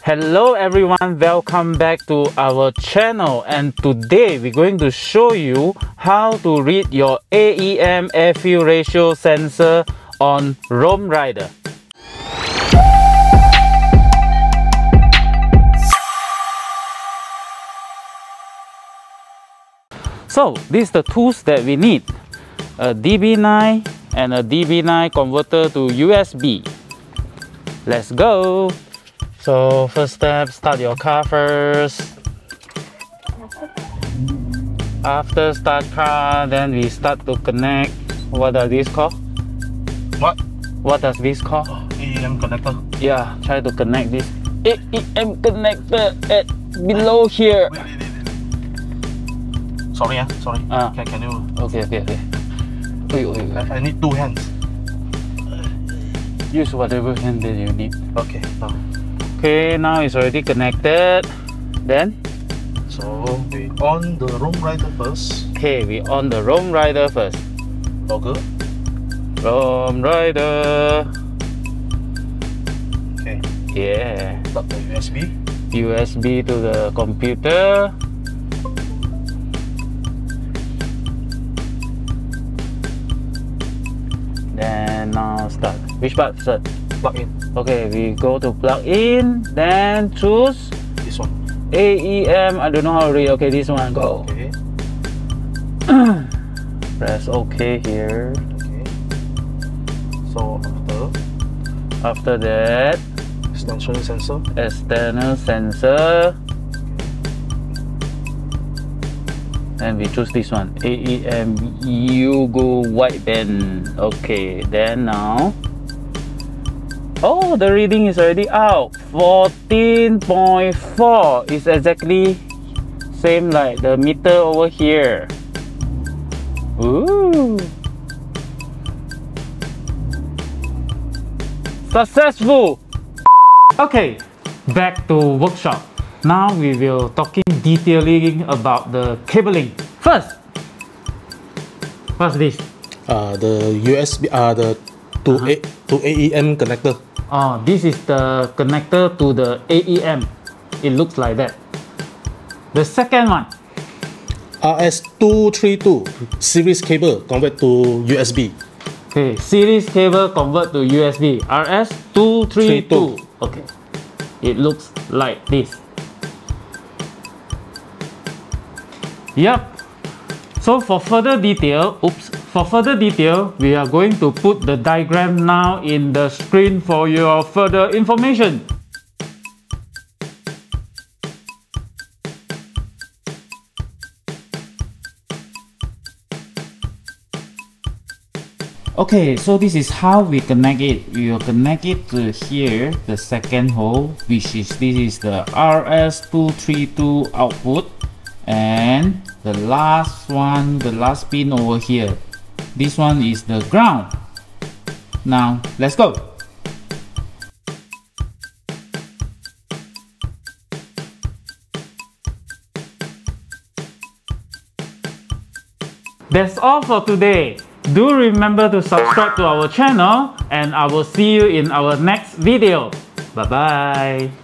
Hello everyone, welcome back to our channel, and today we're going to show you how to read your AEM air fuel ratio sensor on Romraider. So these are the tools that we need: a DB9 and a DB9 converter to USB. Let's go! So first step, start your car first. After start car, then we start to connect. What does this call? What does this call? AEM connector. Yeah, try to connect this AEM connector at below here. Wait. Sorry. Can you? Okay. Wait. I need two hands. Use whatever hand that you need. Okay. Okay, now it's already connected. Then? So we on the Romraider first. Okay, we on the Romraider first. Toggle. Romraider. Okay. Yeah. Plug the USB. USB to the computer. Then now start. Which part start? Plug in. Okay, we go to plug in, then choose This one. AEM. I don't know how to read. Okay, this one, go. Okay. Press OK here. Okay. So After that, extension sensor. external sensor. And we choose this one, AEM you go wideband. Okay, then now, oh, the reading is already out. 14.4 is exactly same like the meter over here. Ooh, successful. Okay, back to workshop. Now we will talking detailing about the cabling. First, what's this? The USB. To AEM connector. Oh, this is the connector to the AEM. It looks like that. The second one. RS232 series cable convert to USB. Okay, series cable convert to USB. RS232. Okay, it looks like this. Yep. So for further detail, we are going to put the diagram now in the screen for your further information. Okay, so this is how we connect it. We will connect it to here, the second hole, this is the RS232 output. And the last one, the last pin over here, this one is the ground. Now let's go. That's all for today. Do remember to subscribe to our channel, and I will see you in our next video. Bye bye.